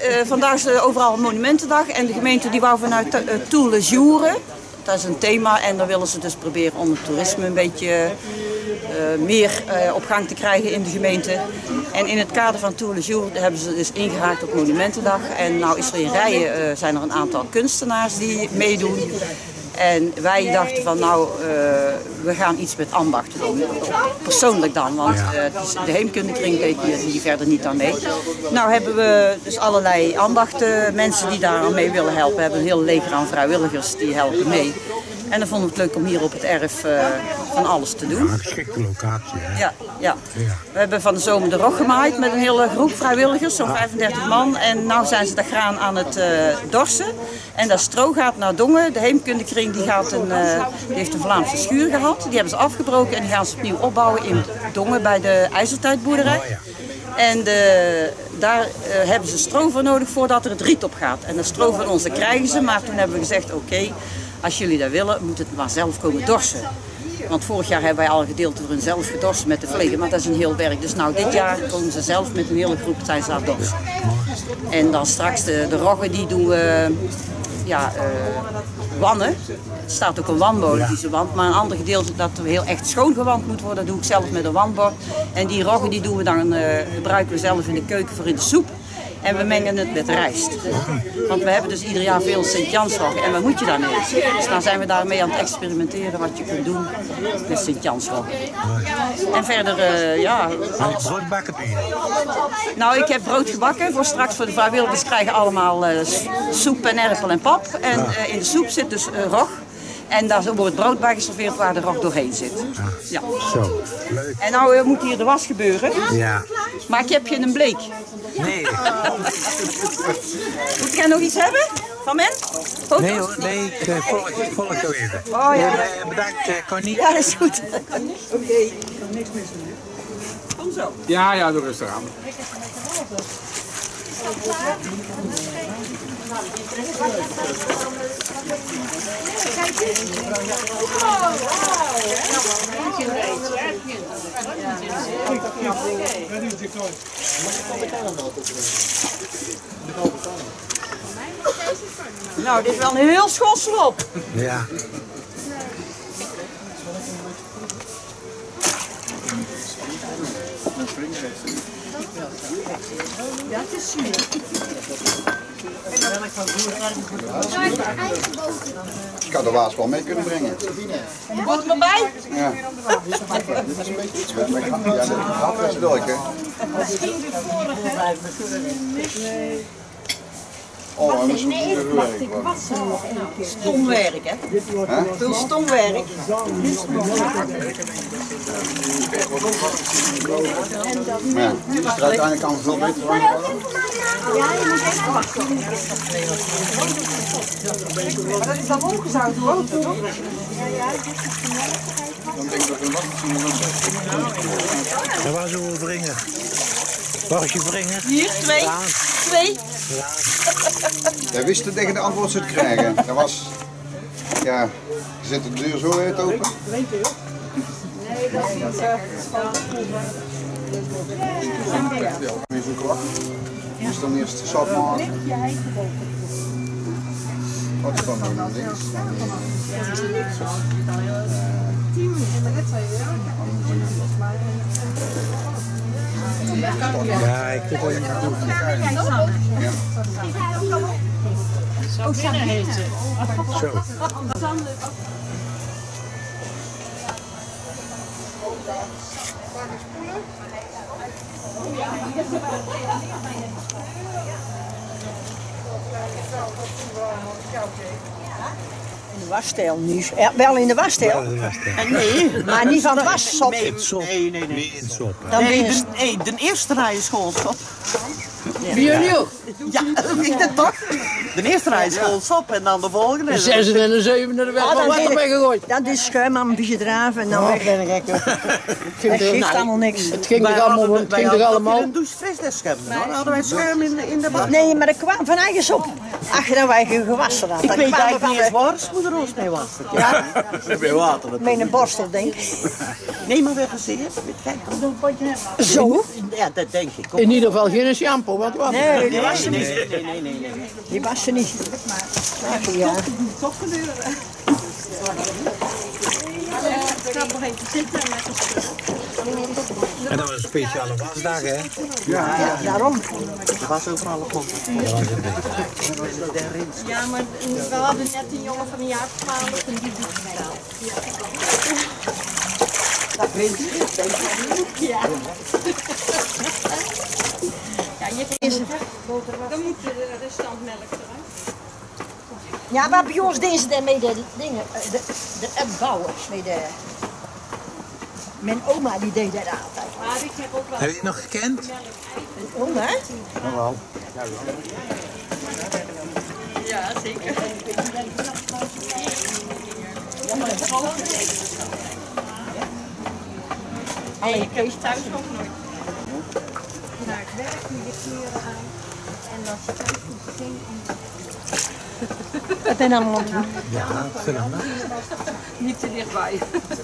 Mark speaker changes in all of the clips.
Speaker 1: vandaag is overal Monumentendag en de gemeente die wou vanuit Tout le Jour. Dat is een thema en dan willen ze dus proberen om het toerisme een beetje meer op gang te krijgen in de gemeente. En in het kader van Tout le Jour hebben ze dus ingehaakt op Monumentendag. En nou is er in Rijen zijn er een aantal kunstenaars die meedoen. En wij dachten van nou, we gaan iets met ambachten doen. Persoonlijk dan, want de heemkundekring deed hier verder niet aan mee. Nou hebben we dus allerlei ambachten, mensen die daar aan mee willen helpen. We hebben een heel leger aan vrijwilligers die helpen mee. En dan vonden we het leuk om hier op het erf van alles te doen.
Speaker 2: Ja, een geschikte locatie, hè?
Speaker 1: Ja. We hebben van de zomer de rog gemaaid met een hele groep vrijwilligers, zo'n 35 man. En nu zijn ze dat graan aan het dorsen. En dat stro gaat naar Dongen. De heemkundekring die heeft een Vlaamse schuur gehad. Die hebben ze afgebroken en die gaan ze opnieuw opbouwen in Dongen bij de IJzertijdboerderij. En daar hebben ze stro voor nodig voordat er het riet op gaat. En dat stro van ons krijgen ze, maar toen hebben we gezegd oké, als jullie dat willen, moet het maar zelf komen dorsen. Want vorig jaar hebben wij al een gedeelte voor hun zelf gedorsen met de vleggen, maar dat is een heel werk. Dus nou dit jaar komen ze zelf met een hele groep zijn ze aan het dorsen. En dan straks de roggen die doen we wannen. Er staat ook een wandmolen die ze wand, maar een ander gedeelte dat heel echt schoon gewand moet worden, dat doe ik zelf met een wandbord. En die roggen die doen we dan, gebruiken we zelf in de keuken voor in de soep. En we mengen het met rijst. Want we hebben dus ieder jaar veel Sint-Jansroggen. En wat moet je daarmee? Dus dan zijn we daarmee aan het experimenteren wat je kunt doen met Sint-Jansroggen. En verder, alles.
Speaker 2: Brood bakken ben je?
Speaker 1: Nou, ik heb brood gebakken. Voor de vrijwilligers krijgen allemaal soep en erpel en pap. En in de soep zit dus rog. En daar wordt brood bij geserveerd waar de rog doorheen zit. Ja.
Speaker 2: Zo, leuk.
Speaker 1: En nou moet hier de was gebeuren.
Speaker 2: Ja.
Speaker 1: Maar ik heb je een bleek.
Speaker 2: Nee.
Speaker 1: Moet jij nog iets hebben van men? Foto's?
Speaker 2: Nee hoor, nee, ik volg jou even.
Speaker 1: Oh ja.
Speaker 2: Bedankt, Connie.
Speaker 1: Ja, dat is goed. Oké. Niks mis mee. Kom zo.
Speaker 3: Ja, doe rustig aan.
Speaker 1: Nou, dit is wel een heel schossel op.
Speaker 2: Ja.
Speaker 1: Ja, het is zuur.
Speaker 4: Ik had de waas wel mee kunnen brengen.
Speaker 1: Wordt er nog bij?
Speaker 4: Ja. Dat is een beetje iets met mijn hand. Ja, dat gaat best leuk, hè? Oh, dat is een goed werk.
Speaker 1: Stomwerk, hè? Veel stomwerk.
Speaker 4: Maar ja, die is er uiteindelijk al veel beter van.
Speaker 1: Ja, je moet even wachten. Maar dat is dan omgezout brood, toch?
Speaker 4: Dan denk ik dat we een wasmachine van zeggen.
Speaker 2: Dat was een vringer. Mag je vringer?
Speaker 1: Hier, twee.
Speaker 4: Wij wisten tegen de antwoord ze te krijgen. Dat was, ja, zit de deur zo uit open?
Speaker 1: Nee, dat is niet
Speaker 4: Weer zo'n kwak. Dus dan eerst sap maken. Wat is dan nog een links?
Speaker 2: Ja, ik heb het niet doen.
Speaker 1: Oh, Sanne heet ze.
Speaker 2: Zo.
Speaker 5: In de wasstijl nu. Ja, wel in de wasstijl.
Speaker 1: Nee,
Speaker 5: maar niet van de wassop.
Speaker 1: Nee.
Speaker 2: Niet in sop.
Speaker 5: Dan ben je...
Speaker 1: De eerste rij is schoolsop.
Speaker 3: Wie jullie ook?
Speaker 1: Ja, weet het toch? De eerste rij is schoolsop en dan de volgende.
Speaker 3: De zesde en de zevende, er werd wel wat erbij gegooid.
Speaker 5: Dat is schuim aan een beetje draven en dan weg. Dat geeft allemaal niks.
Speaker 3: Het ging toch allemaal... Het ging toch allemaal...
Speaker 1: Een douche fris schuim. Dan hadden wij schuim in de bad.
Speaker 5: Nee, maar dat kwam van eigen op. Ach, dan wij gewassen had.
Speaker 1: Ik weet eigenlijk niet eens waar moeder ons mee was.
Speaker 5: Ja,
Speaker 4: Bij water.
Speaker 5: met een borstel denk ik.
Speaker 1: Nee, maar we hebben gezegd.
Speaker 5: Zo?
Speaker 1: Ja, dat denk ik ook.
Speaker 3: In ieder geval geen shampoo, want wat?
Speaker 5: Nee, dat was ze niet.
Speaker 2: Nee.
Speaker 5: Die was ze niet. Ja.
Speaker 6: Toch gebeuren. Ik ga nog even zitten met een spul.
Speaker 2: En dat was een speciale wasdag, hè?
Speaker 5: Ja, daarom.
Speaker 3: Dat was overal op grond.
Speaker 6: Ja, maar we hadden net een jongen van een jaar 12 en die doet het wel. Ja. Ja, je dan moet de restant melk eruit.
Speaker 5: Ja, maar bij ons deden ze daarmee de dingen, de bouwen. Mijn oma die deed dat altijd.
Speaker 6: Maar ik heb ook wel
Speaker 2: Heb je die nog gekend?
Speaker 5: Mijn oma?
Speaker 2: Jawel.
Speaker 6: Ja, zeker. Hey, ik heb thuis ook nooit. Naar het werk, nu je kleren aan. En dan zit je goed te zingen.
Speaker 5: Dat ben allemaal.
Speaker 2: Ja, film.
Speaker 6: Niet te dichtbij.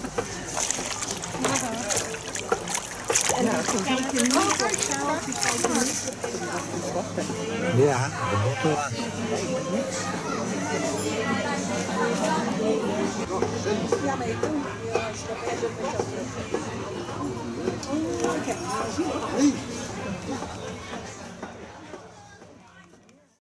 Speaker 2: Ja, de motor was.